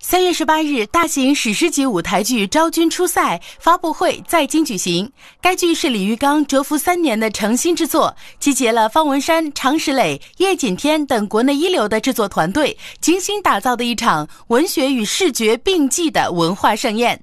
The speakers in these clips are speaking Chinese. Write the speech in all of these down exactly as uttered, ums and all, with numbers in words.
三月十八日，大型史诗级舞台剧《昭君出塞》发布会在京举行。该剧是李玉刚蛰伏三年的诚心之作，集结了方文山、常石磊、叶锦添等国内一流的制作团队，精心打造的一场文学与视觉并济的文化盛宴。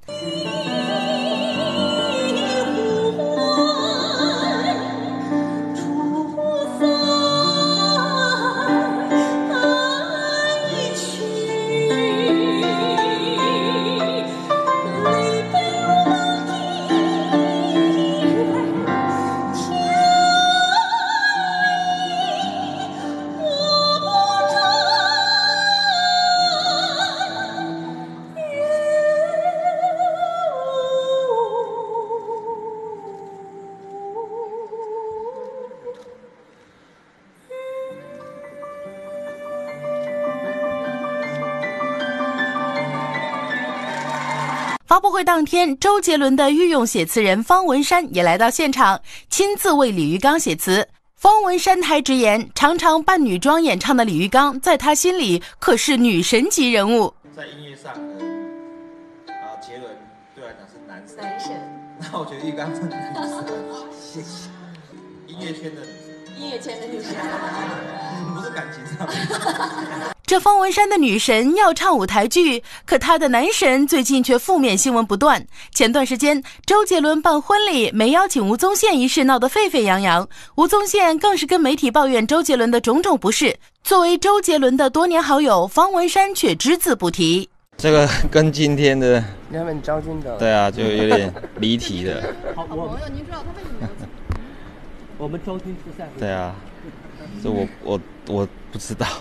发布会当天，周杰伦的御用写词人方文山也来到现场，亲自为李玉刚写词。方文山还直言，常常扮女装演唱的李玉刚，在他心里可是女神级人物。 在音乐上，啊，杰伦对我来讲是男神。 男神。 那我觉得玉刚是男神。谢谢。音乐圈的女神。 音乐圈的女神。 不是感情上。 这方文山的女神要唱舞台剧，可她的男神最近却负面新闻不断。前段时间，周杰伦办婚礼没邀请吴宗宪一事闹得沸沸扬扬，吴宗宪更是跟媒体抱怨周杰伦的种种不是。作为周杰伦的多年好友，方文山却只字不提。 这个跟今天的他们昭君的， 对啊，就有点离题的。 好朋友，您知道他为什么要请？ 我们昭君出塞。 对啊，这我我我不知道。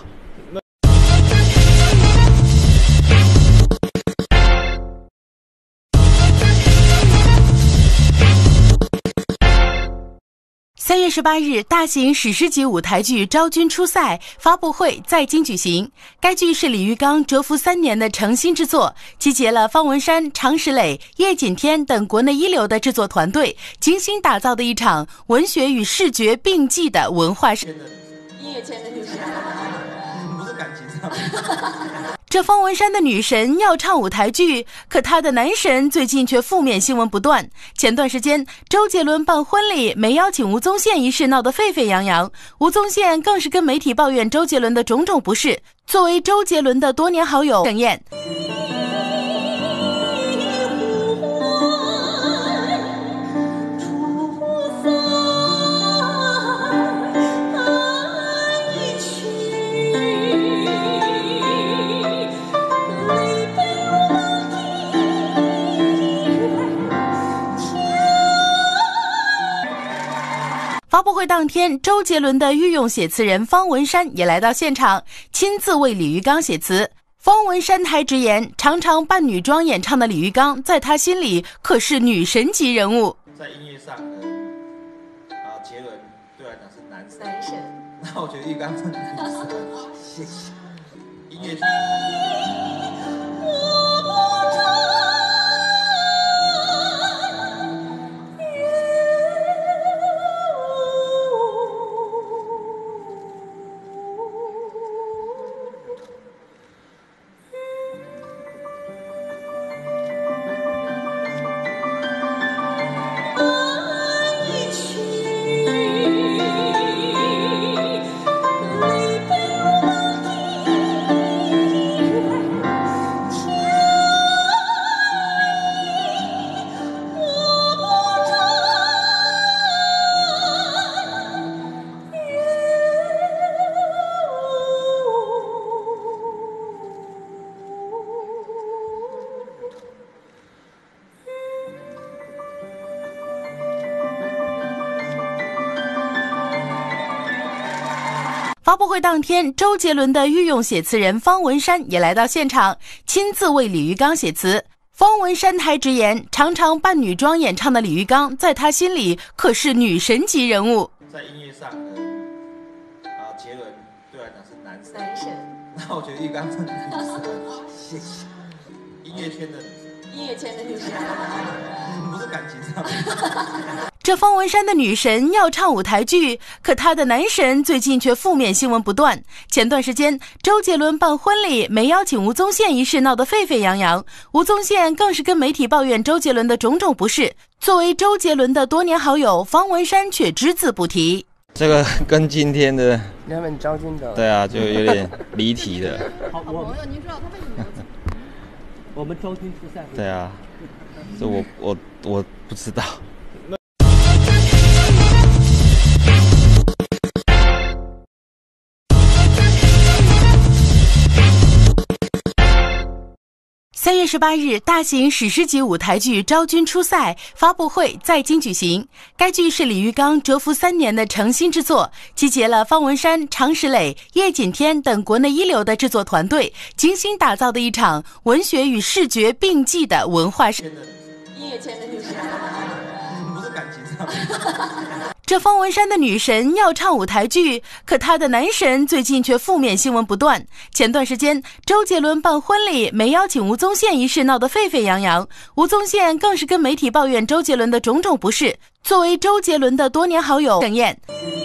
三月十八日，大型史诗级舞台剧《昭君出塞》发布会在京举行。该剧是李玉刚蛰伏三年的诚心之作，集结了方文山、常石磊、叶锦添等国内一流的制作团队，精心打造的一场文学与视觉并济的文化盛宴。 音乐圈的女神。 不是感情上。 这方文山的女神要唱舞台剧，可她的男神最近却负面新闻不断。前段时间，周杰伦办婚礼没邀请吴宗宪一事闹得沸沸扬扬，吴宗宪更是跟媒体抱怨周杰伦的种种不是。作为周杰伦的多年好友，盛宴。发布会当天，周杰伦的御用写词人方文山也来到现场，亲自为李玉刚写词。方文山还直言，常常扮女装演唱的李玉刚，在他心里可是女神级人物。 在音乐上，啊，杰伦对我来讲是男神。 男神。 那我觉得玉刚是男神。谢谢。音乐圈。 发布会当天，周杰伦的御用写词人方文山也来到现场，亲自为李玉刚写词。方文山还直言，常常扮女装演唱的李玉刚，在他心里可是女神级人物。 在音乐上，啊，杰伦对我来讲是男神。 男神。 那我觉得玉刚是男神。谢谢。音乐圈的女神。 音乐圈的女神。 不是感情上。 这方文山的女神要唱舞台剧，可她的男神最近却负面新闻不断。前段时间，周杰伦办婚礼没邀请吴宗宪一事闹得沸沸扬扬，吴宗宪更是跟媒体抱怨周杰伦的种种不是。作为周杰伦的多年好友，方文山却只字不提。 这个跟今天的他们张军的对啊，就有点离题的。 好，我好朋友，您知道他为什么没有请？ 我们昭君出塞。 对啊，这我我我不知道。 三月十八日，大型史诗级舞台剧《昭君出塞》发布会在京举行。该剧是李玉刚蛰伏三年的诚心之作，集结了方文山、常石磊、叶锦添等国内一流的制作团队，精心打造的一场文学与视觉并济的文化盛宴。 音乐圈的女神， 不是感情上。 这方文山的女神要唱舞台剧，可她的男神最近却负面新闻不断。前段时间，周杰伦办婚礼没邀请吴宗宪一事闹得沸沸扬扬，吴宗宪更是跟媒体抱怨周杰伦的种种不是。作为周杰伦的多年好友，盛宴。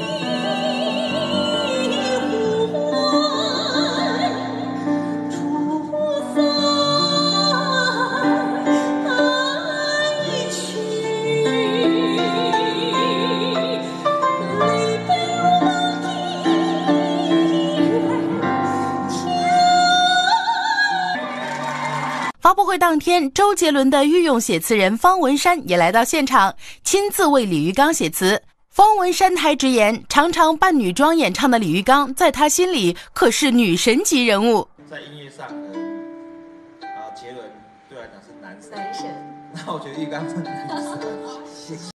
发布会当天，周杰伦的御用写词人方文山也来到现场，亲自为李玉刚写词。方文山还直言，常常扮女装演唱的李玉刚，在他心里可是女神级人物。 在音乐上，啊，杰伦对我来讲是男神。 男神。 那我觉得玉刚真的是女神。谢谢。